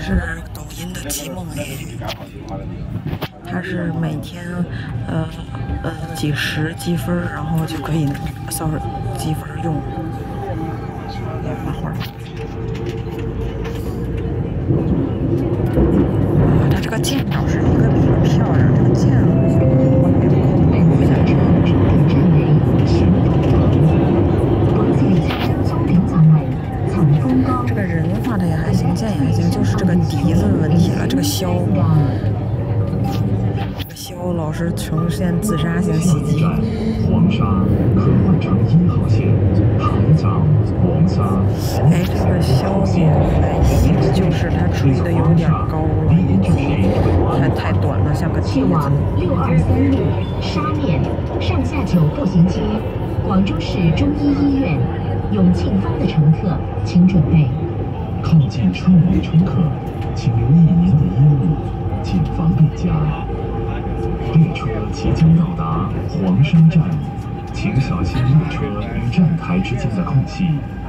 是抖音的季梦 A， 它是每天几十积分，然后就可以扫积分用。来画画。它这个剑倒是一个比一个漂亮，这个剑我还得考虑一下。这个人画的也还行，剑也还行，就是这个笛子的问题了。这个箫，老是呈现自杀性袭击。 黄沙可换成1号线，唐江黄沙。 哎，这个箫也还行，就是它吹的有点高了，以及太短了，像个笛子。 前往623路沙面上下九步行街，广州市中医医院永庆坊的乘客请准备。 靠近车门的乘客，请留意您的衣物，谨防被夹。列车即将到达黄山站，请小心列车与站台之间的空隙。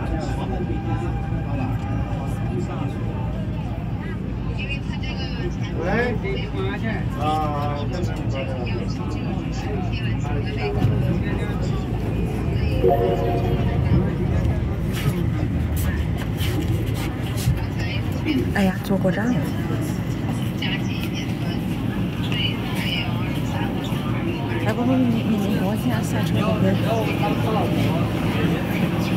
喂，你多少钱？啊， 哎呀，坐过站了。哎，不，你等我现在下车，别。